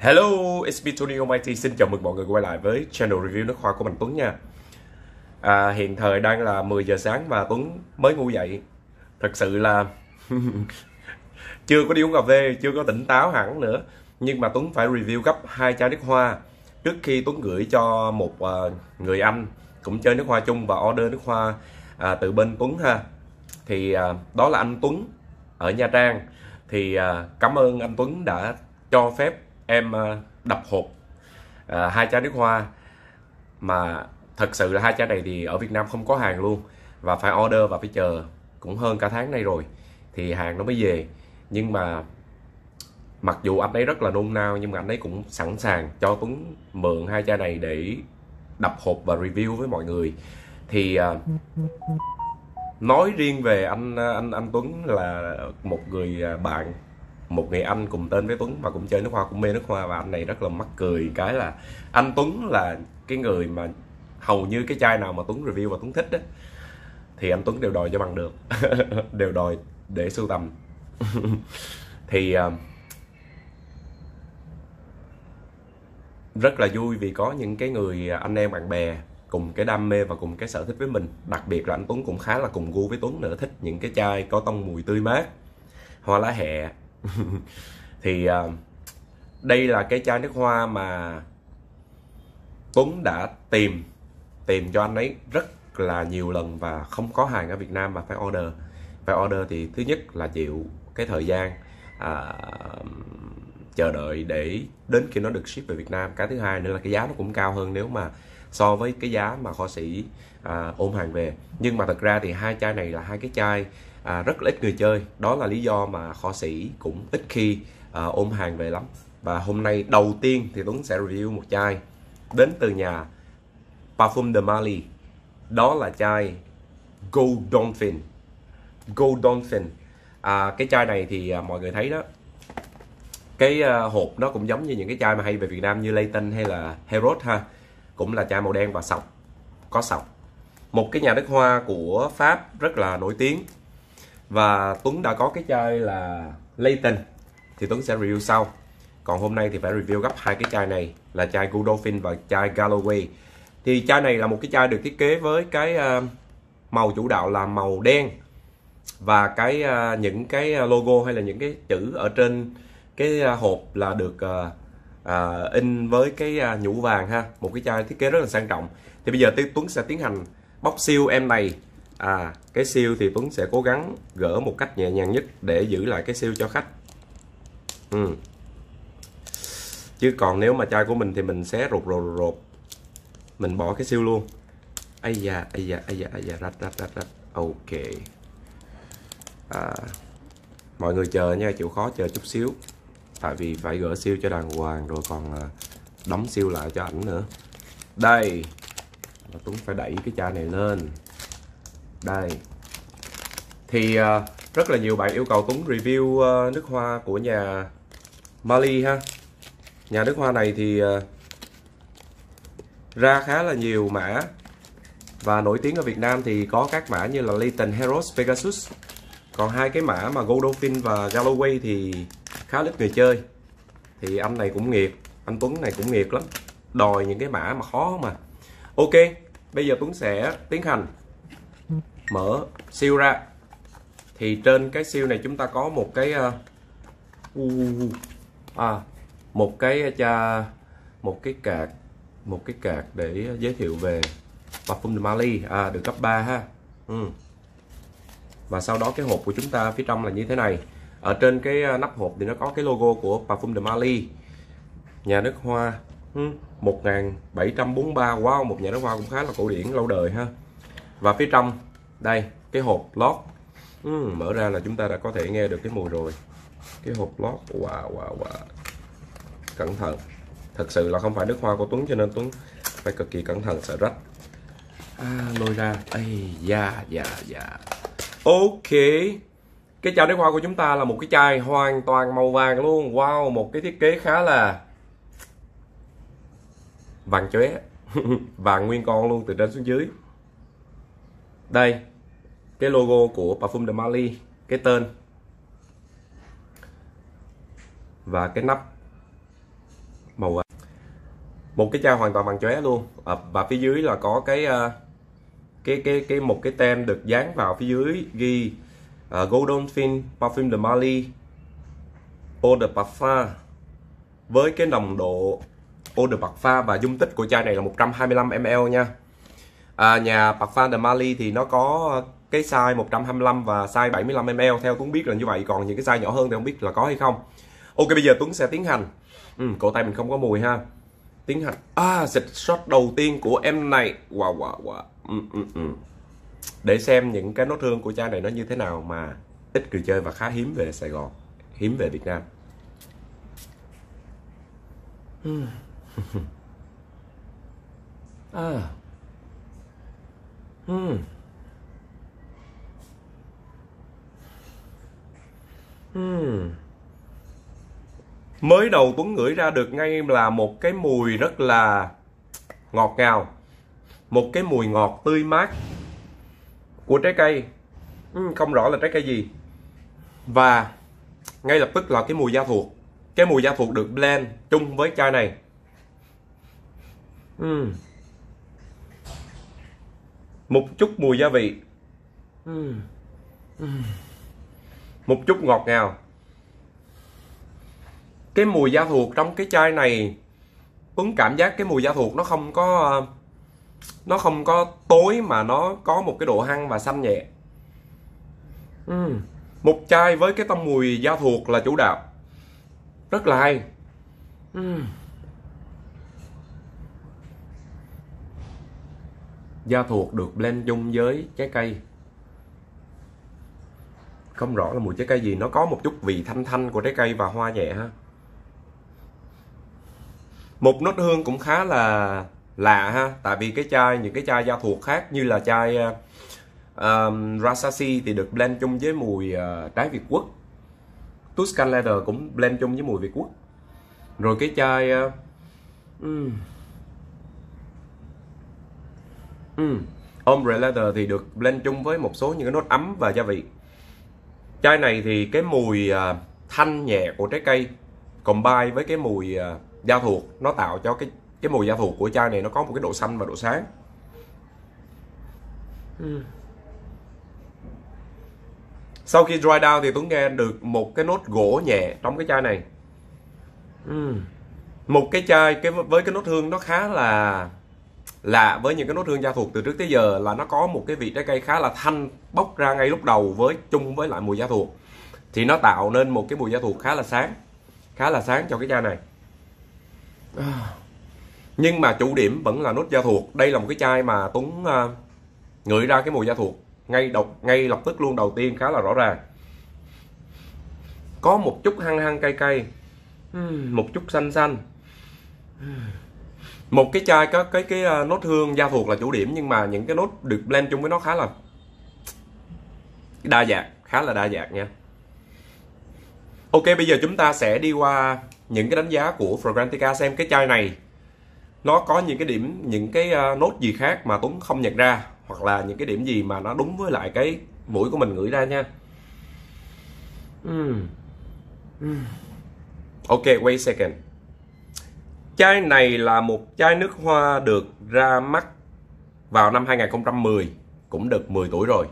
Hello, it's me Tony Almighty. Xin chào mừng mọi người quay lại với channel review nước hoa của mình Tuấn nha. Hiện thời đang là 10 giờ sáng và Tuấn mới ngủ dậy. Thật sự là chưa có đi uống cà phê, chưa có tỉnh táo hẳn nữa. Nhưng mà Tuấn phải review gấp 2 chai nước hoa trước khi Tuấn gửi cho một người anh cũng chơi nước hoa chung và order nước hoa từ bên Tuấn ha. Thì đó là anh Tuấn ở Nha Trang. Thì cảm ơn anh Tuấn đã cho phép em đập hộp 2 chai nước hoa, mà thật sự là 2 chai này thì ở Việt Nam không có hàng luôn, và phải order và phải chờ cũng hơn cả tháng nay rồi thì hàng nó mới về. Nhưng mà mặc dù anh ấy rất là nôn nao, nhưng mà anh ấy cũng sẵn sàng cho Tuấn mượn 2 chai này để đập hộp và review với mọi người. Thì nói riêng về anh Tuấn là một người bạn, một người anh cùng tên với Tuấn và cũng chơi nước hoa, cũng mê nước hoa. Và anh này rất là mắc cười, cái là anh Tuấn là cái người mà hầu như cái chai nào mà Tuấn review và Tuấn thích á thì anh Tuấn đều đòi cho bằng được đều đòi để sưu tầm. Thì rất là vui vì có những cái người anh em bạn bè cùng cái đam mê và cùng cái sở thích với mình. Đặc biệt là anh Tuấn cũng khá là cùng gu với Tuấn nữa, thích những cái chai có tông mùi tươi mát, hoa lá hẹ. Thì đây là cái chai nước hoa mà Tuấn đã tìm cho anh ấy rất là nhiều lần và không có hàng ở Việt Nam mà phải order. Phải order thì thứ nhất là chịu cái thời gian chờ đợi để đến khi nó được ship về Việt Nam. Cái thứ hai nữa là cái giá nó cũng cao hơn nếu mà so với cái giá mà kho sĩ ôm hàng về. Nhưng mà thật ra thì 2 chai này là 2 cái chai rất là ít người chơi. Đó là lý do mà kho sĩ cũng ít khi ôm hàng về lắm. Và hôm nay đầu tiên thì Tuấn sẽ review một chai đến từ nhà Parfum de Marly. Đó là chai Gold Dolphin. Gold Dolphin. Cái chai này thì mọi người thấy đó, cái hộp nó cũng giống như những cái chai mà hay về Việt Nam như Layton hay là Heros ha. Cũng là chai màu đen và sọc, có sọc. Một cái nhà nước hoa của Pháp rất là nổi tiếng. Và Tuấn đã có cái chai là Layton thì Tuấn sẽ review sau. Còn hôm nay thì phải review gấp 2 cái chai này là chai Gold Dolphin và chai Galloway. Thì chai này là một cái chai được thiết kế với cái màu chủ đạo là màu đen. Và cái những cái logo hay là những cái chữ ở trên cái hộp là được in với cái nhũ vàng ha. Một cái chai thiết kế rất là sang trọng. Thì bây giờ Tuấn sẽ tiến hành bóc seal em này. Cái seal thì Tuấn sẽ cố gắng gỡ một cách nhẹ nhàng nhất để giữ lại cái seal cho khách. Chứ còn nếu mà chai của mình thì mình sẽ rột mình bỏ cái seal luôn. Ây da, rách. Ok. Mọi người chờ nha, chịu khó chờ chút xíu. Tại vì phải gỡ seal cho đàng hoàng rồi còn đóng seal lại cho ảnh nữa. Đây, Tuấn phải đẩy cái chai này lên. Đây. Thì rất là nhiều bạn yêu cầu Tuấn review nước hoa của nhà Marly ha. Nhà nước hoa này thì ra khá là nhiều mã. Và nổi tiếng ở Việt Nam thì có các mã như là Layton, Heros, Pegasus. Còn 2 cái mã mà Gold Dolphin và Galloway thì khá ít người chơi. Thì anh này cũng nghiệt, anh Tuấn này cũng nghiệt lắm, đòi những cái mã mà khó mà. Ok, bây giờ Tuấn sẽ tiến hành mở seal ra. Thì trên cái seal này chúng ta có một cái một cái card để giới thiệu về Parfum de Marly, được cấp 3 ha. Và sau đó cái hộp của chúng ta phía trong là như thế này. Ở trên cái nắp hộp thì nó có cái logo của Parfum de Marly, nhà nước hoa 1743. Wow, một nhà nước hoa cũng khá là cổ điển, lâu đời ha. Và phía trong đây cái hộp lót, mở ra là chúng ta đã có thể nghe được cái mùi rồi. Cái hộp lót, wow. Cẩn thận, thật sự là không phải nước hoa của Tuấn cho nên Tuấn phải cực kỳ cẩn thận, sợ rách. Lôi ra, dạ. Ok, cái chai nước hoa của chúng ta là một cái chai hoàn toàn màu vàng luôn. Wow, một cái thiết kế khá là vàng chóe. Vàng nguyên con luôn từ trên xuống dưới. Đây, cái logo của Parfum de Marly, cái tên và cái nắp màu một cái chai hoàn toàn bằng chóe luôn. Và phía dưới là có một cái tem được dán vào phía dưới ghi Golden Fin Parfum de Marly Eau de Parfum, với cái nồng độ Eau de Parfum và dung tích của chai này là 125 ml nha. Nhà Parfum de Marly thì nó có cái size 125 và size 75 ml, theo Tuấn biết là như vậy, còn những cái size nhỏ hơn thì không biết là có hay không. Ok, bây giờ Tuấn sẽ tiến hành. Cổ tay mình không có mùi ha. Tiến hành xịt shot đầu tiên của em này. Wow. Để xem những cái nốt hương của chai này nó như thế nào mà ít người chơi và khá hiếm về Sài Gòn, hiếm về Việt Nam. Mới đầu Tuấn ngửi ra được ngay là một cái mùi rất là ngọt ngào, một cái mùi ngọt tươi mát của trái cây, không rõ là trái cây gì. Và ngay lập tức là cái mùi da thuộc. Cái mùi da thuộc được blend chung với chai này. Một chút mùi gia vị, một chút ngọt ngào. Cái mùi da thuộc trong cái chai này, Tuấn cảm giác cái mùi da thuộc nó không có tối mà nó có một cái độ hăng và xanh nhẹ. Một chai với cái tông mùi da thuộc là chủ đạo, rất là hay. Da thuộc được blend chung với trái cây, không rõ là mùi trái cây gì, nó có một chút vị thanh thanh của trái cây và hoa nhẹ ha. Một nốt hương cũng khá là lạ ha, tại vì những cái chai da thuộc khác như là chai Rasashi thì được blend chung với mùi trái Việt Quất, Tuscan Leather cũng blend chung với mùi Việt Quất, rồi cái chai Ombre Leather thì được blend chung với một số những cái nốt ấm và gia vị. Chai này thì cái mùi thanh nhẹ của trái cây combine với cái mùi da thuộc, nó tạo cho cái mùi da thuộc của chai này nó có một cái độ xanh và độ sáng. Sau khi dry down thì Tuấn nghe được một cái nốt gỗ nhẹ trong cái chai này. Một cái chai với cái nốt hương nó khá là lạ với những cái nốt hương da thuộc từ trước tới giờ, là nó có một cái vị trái cây khá là thanh bốc ra ngay lúc đầu chung với lại mùi da thuộc, thì nó tạo nên một cái mùi da thuộc khá là sáng cho cái chai này. Nhưng mà chủ điểm vẫn là nốt da thuộc. Đây là một cái chai mà Tuấn ngửi ra cái mùi da thuộc ngay lập tức luôn, đầu tiên khá là rõ ràng. Có một chút hăng cay cay, một chút xanh. Một cái chai có cái nốt hương da thuộc là chủ điểm, nhưng mà những cái nốt được blend chung với nó khá là đa dạng, nha. Ok, bây giờ chúng ta sẽ đi qua những cái đánh giá của Fragrantica, xem cái chai này nó có những cái nốt gì khác mà Tuấn không nhận ra, hoặc là những cái điểm gì mà nó đúng với lại cái mũi của mình ngửi ra nha. Ok, wait a second. Chai này là một chai nước hoa được ra mắt vào năm 2010, cũng được 10 tuổi rồi.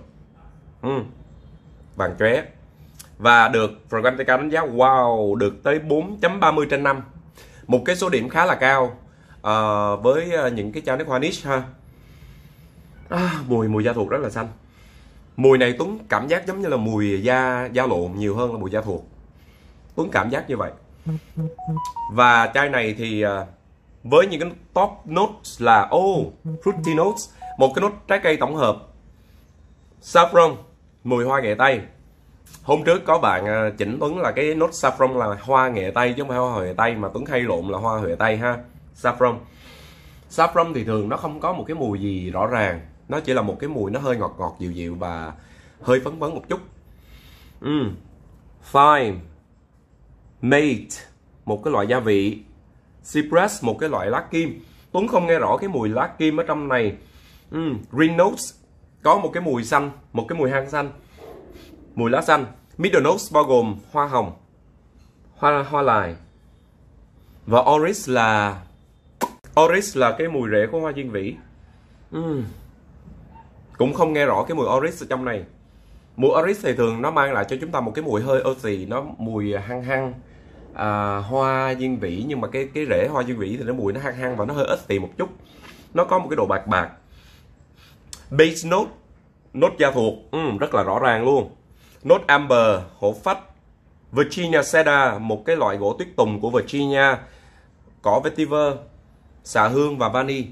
Vàng chóe. Và được Fragrantica đánh giá wow, được tới 4.30 trên 5. Một cái số điểm khá là cao với những cái chai nước hoa niche ha. Mùi da thuộc rất là xanh. Mùi này Tuấn cảm giác giống như là mùi da lộn nhiều hơn là mùi da thuộc. Tuấn cảm giác như vậy. Và chai này thì với những cái top notes là fruity notes, một cái nốt trái cây tổng hợp, saffron, mùi hoa nghệ tây. Hôm trước có bạn chỉnh Tuấn là cái nốt saffron là hoa nghệ tây chứ không phải hoa huệ tây, mà Tuấn hay lộn là hoa huệ tây ha. Saffron thì thường nó không có một cái mùi gì rõ ràng, nó chỉ là một cái mùi nó hơi ngọt dịu và hơi phấn một chút. Thyme, mate, một cái loại gia vị, cypress, một cái loại lá kim. Tuấn không nghe rõ cái mùi lá kim ở trong này. Green notes, có một cái mùi xanh, một cái mùi hăng xanh, mùi lá xanh. Middle notes bao gồm hoa hồng, hoa lài, Và Oris là cái mùi rễ của hoa diên vĩ. Cũng không nghe rõ cái mùi Oris ở trong này. Mùi Oris thì thường nó mang lại cho chúng ta một cái mùi hơi earthy, nó mùi hăng hăng hoa diên vĩ, nhưng mà cái rễ hoa diên vĩ thì nó mùi nó hăng hăng và nó hơi earthy một chút. Nó có một cái độ bạc bạc. Base note, nốt da thuộc rất là rõ ràng luôn. Nốt amber, hổ phách, Virginia cedar, một cái loại gỗ tuyết tùng của Virginia, cỏ vetiver, xạ hương và vani.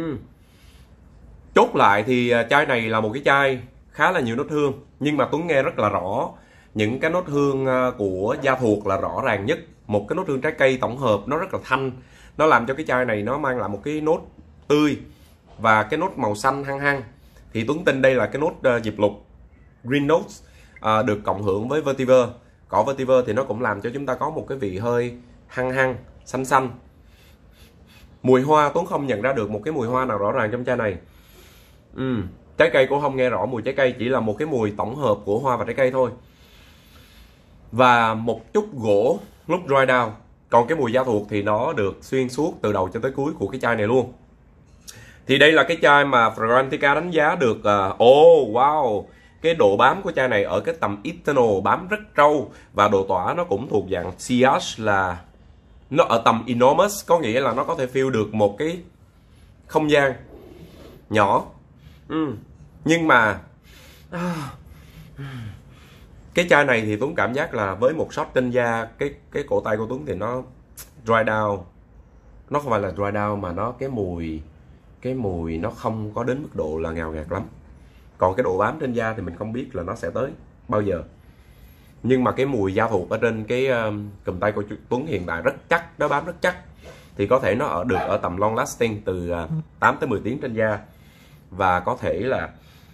Chốt lại thì chai này là một cái chai khá là nhiều nốt hương, nhưng mà Tuấn nghe rất là rõ những cái nốt hương của da thuộc là rõ ràng nhất. Một cái nốt hương trái cây tổng hợp nó rất là thanh, nó làm cho cái chai này nó mang lại một cái nốt tươi và cái nốt màu xanh hăng hăng. Thì Tuấn tin đây là cái nốt diệp lục, green notes, được cộng hưởng với vetiver. Cỏ vetiver thì nó cũng làm cho chúng ta có một cái vị hơi hăng hăng, xanh xanh. Mùi hoa Tuấn không nhận ra được một cái mùi hoa nào rõ ràng trong chai này. Trái cây cũng không nghe rõ mùi trái cây, chỉ là một cái mùi tổng hợp của hoa và trái cây thôi. Và một chút gỗ lúc dry down. Còn cái mùi da thuộc thì nó được xuyên suốt từ đầu cho tới cuối của cái chai này luôn. Thì đây là cái chai mà Fragrantica đánh giá được wow, cái độ bám của chai này ở cái tầm eternal, bám rất trâu, và độ tỏa nó cũng thuộc dạng sillage, là nó ở tầm enormous, có nghĩa là nó có thể feel được một cái không gian nhỏ. Nhưng mà cái chai này thì Tuấn cảm giác là với một shot trên da, cái cổ tay của Tuấn thì nó dry down. Nó không phải là dry down mà nó cái mùi nó không có đến mức độ là ngào ngạt lắm. Còn cái độ bám trên da thì mình không biết là nó sẽ tới bao giờ. Nhưng mà cái mùi da thuộc ở trên cái cùm tay của Tuấn hiện tại rất chắc, nó bám rất chắc. Thì có thể nó được ở tầm long lasting từ 8 tới 10 tiếng trên da. Và có thể là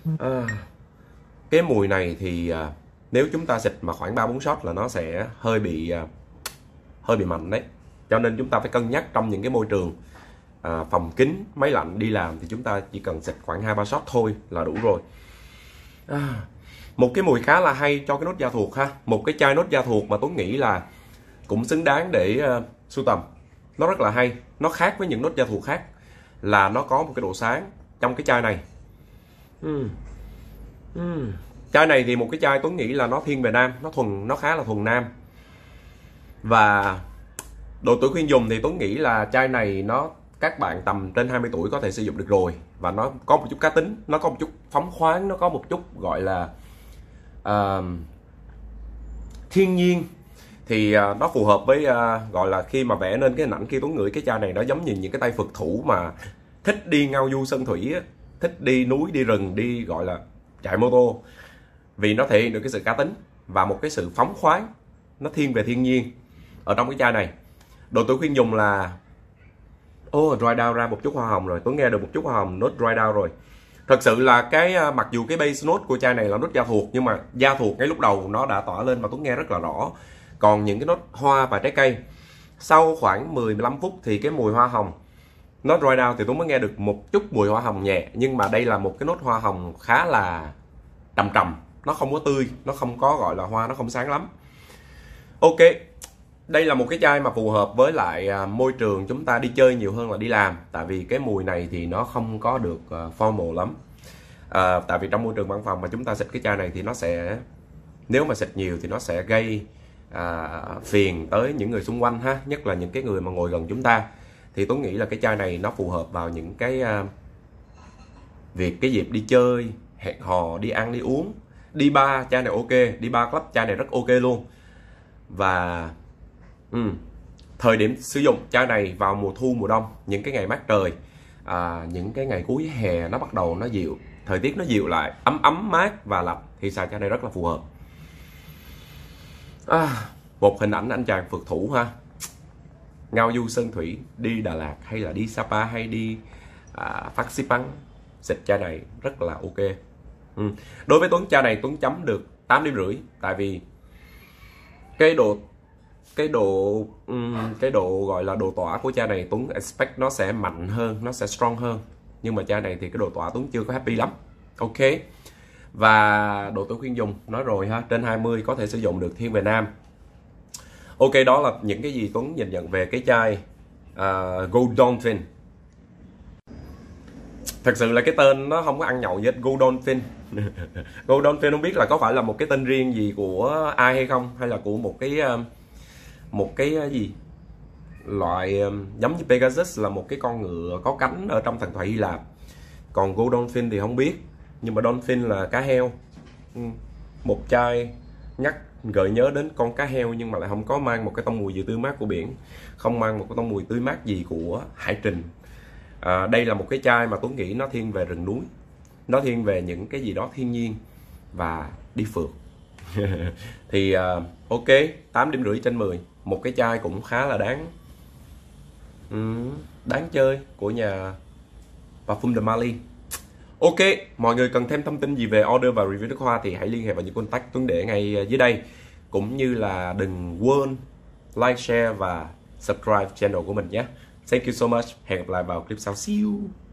cái mùi này thì nếu chúng ta xịt mà khoảng 3-4 shot là nó sẽ hơi bị mạnh đấy. Cho nên chúng ta phải cân nhắc trong những cái môi trường phòng kín, máy lạnh đi làm thì chúng ta chỉ cần xịt khoảng 2-3 shot thôi là đủ rồi. Một cái mùi khá là hay cho cái nốt da thuộc ha. Một cái chai nốt da thuộc mà Tuấn nghĩ là cũng xứng đáng để sưu tầm. Nó rất là hay. Nó khác với những nốt da thuộc khác là nó có một cái độ sáng trong cái chai này. Chai này thì một cái chai Tuấn nghĩ là nó thiên về nam, nó khá là thuần nam. Và độ tuổi khuyên dùng thì Tuấn nghĩ là chai này các bạn tầm trên 20 tuổi có thể sử dụng được rồi. Và nó có một chút cá tính, nó có một chút phóng khoáng, nó có một chút gọi là thiên nhiên. Thì nó phù hợp với gọi là khi mà vẽ nên cái hình ảnh khi Tuấn ngửi cái chai này, nó giống như những cái tay phượt thủ mà thích đi ngao du sơn thủy á, thích đi núi, đi rừng, đi gọi là chạy mô tô. Vì nó thể hiện được cái sự cá tính và một cái sự phóng khoáng, nó thiên về thiên nhiên ở trong cái chai này. Độ tuổi khuyên dùng là dry down ra một chút hoa hồng rồi. Tôi nghe được một chút hoa hồng, nốt dry down rồi. Thật sự là mặc dù cái base note của chai này là nốt da thuộc, nhưng mà da thuộc ngay lúc đầu nó đã tỏa lên và tôi nghe rất là rõ. Còn những cái nốt hoa và trái cây sau khoảng 10-15 phút thì cái mùi hoa hồng nó dry down thì tôi mới nghe được một chút mùi hoa hồng nhẹ. Nhưng mà đây là một cái nốt hoa hồng khá là trầm trầm, nó không có tươi, nó không có gọi là hoa, nó không sáng lắm. Ok, đây là một cái chai mà phù hợp với lại môi trường chúng ta đi chơi nhiều hơn là đi làm. Tại vì cái mùi này thì nó không có được formal lắm. Tại vì trong môi trường văn phòng mà chúng ta xịt cái chai này thì nó sẽ, nếu mà xịt nhiều thì nó sẽ gây phiền tới những người xung quanh ha, nhất là những cái người mà ngồi gần chúng ta. Thì tôi nghĩ là cái chai này nó phù hợp vào những cái cái dịp đi chơi, hẹn hò, đi ăn, đi uống, đi bar, chai này ok, đi bar club, chai này rất ok luôn. Và thời điểm sử dụng chai này vào mùa thu, mùa đông, những cái ngày mát trời, những cái ngày cuối hè nó bắt đầu nó dịu, thời tiết nó dịu lại, ấm mát và lạnh thì xài chai này rất là phù hợp. Một hình ảnh anh chàng phượt thủ ha, ngao du sơn thủy, đi Đà Lạt hay là đi Sapa hay đi Phan Xipang, xịt chai này rất là ok. Đối với Tuấn, chai này Tuấn chấm được 8,5. Tại vì cái độ gọi là độ tỏa của chai này Tuấn expect nó sẽ mạnh hơn, nó sẽ strong hơn. Nhưng mà chai này thì cái độ tỏa Tuấn chưa có happy lắm. Ok. Và độ tuổi khuyên dùng nói rồi ha, trên 20 có thể sử dụng được, thiên về nam. Ok, đó là những cái gì Tuấn nhìn nhận về cái chai Godolphin. Thật sự là cái tên nó không có ăn nhậu gì hết, Godolphin. Godolphin không biết là có phải là một cái tên riêng gì của ai hay không, hay là của một cái gì loại giống như Pegasus là một cái con ngựa có cánh ở trong thần thoại Hy Lạp. Còn Godolphin thì không biết, nhưng mà Dolphin là cá heo. Một chai gợi nhớ đến con cá heo, nhưng mà lại không có mang một cái tông mùi gì tươi mát của biển, không mang một cái tông mùi tươi mát gì của hải trình. Đây là một cái chai mà Tuấn nghĩ nó thiên về rừng núi, nó thiên về những cái gì đó thiên nhiên và đi phượt. Thì ok, 8,5/10. Một cái chai cũng khá là đáng chơi của nhà Parfum de Marly. Ok, mọi người cần thêm thông tin gì về order và review nước hoa thì hãy liên hệ vào những contact Tuấn để ngay dưới đây. Cũng như là đừng quên like, share và subscribe channel của mình nhé. Thank you so much. Hẹn gặp lại vào clip sau. See you.